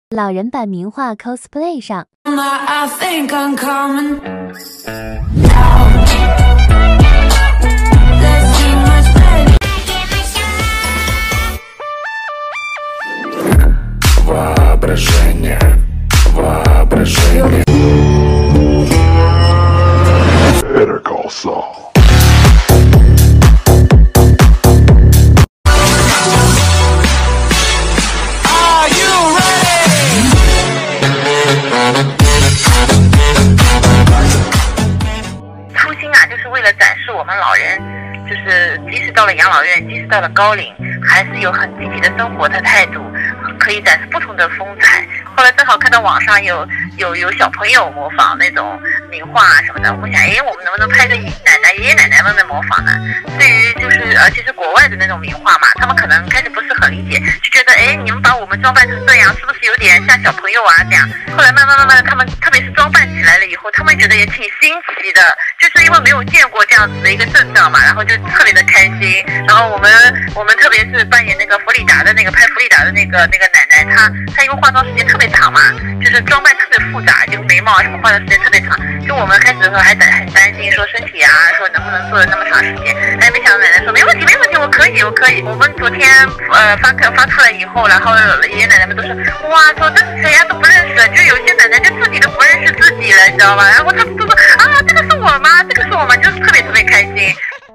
老人版名画 cosplay 上。 Better call Saul. 初心啊，就是为了展示我们老人，就是即使到了养老院，即使到了高龄，还是有很积极的生活的态度，可以展示不同的风采。后来正好看到网上有小朋友模仿那种名画啊什么的，我想，我们能不能拍个爷爷奶奶们的模仿呢？对于而且是国外的那种名画嘛，他们可能开始不是很理解，就觉得你们把我们装扮成这样，是不是有点像小朋友啊这样？后来慢慢，他们特别是装扮起来了以后，他们觉得也挺新奇的，就是因为没有见过这样子的一个阵仗嘛，然后就特别的开心。然后我们特别是扮演那个拍弗里达的那个奶奶，她因为化妆时间特别长嘛，就是装扮特别复杂，就眉毛啊什么画的时间特别长。就我们开始的时候还很担心说身体啊，说能不能做的那么长时间。没想到奶奶说没问题，我可以。我们昨天发出来以后，然后爷爷奶奶们都说哇，说这是谁呀，都不认识，就有些奶奶就自己都不认识自己了，你知道吧？然后他们都说啊，这个是我吗？这个是我吗？就是特别开心。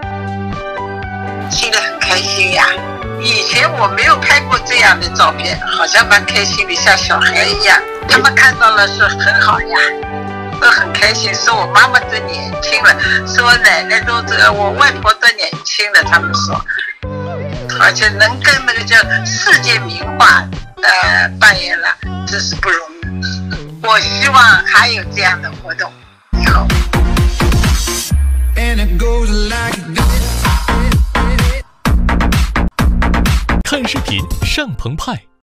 现在很开心呀！以前我没有拍过这样的照片，好像蛮开心的，像小孩一样。他们看到了是很好呀，都很开心。说我妈妈都年轻了，说我奶奶都我外婆都年轻了，他们说，而且能跟那个叫世界名画扮演了，真是不容易。我希望还有这样的活动以后。 看视频上澎湃。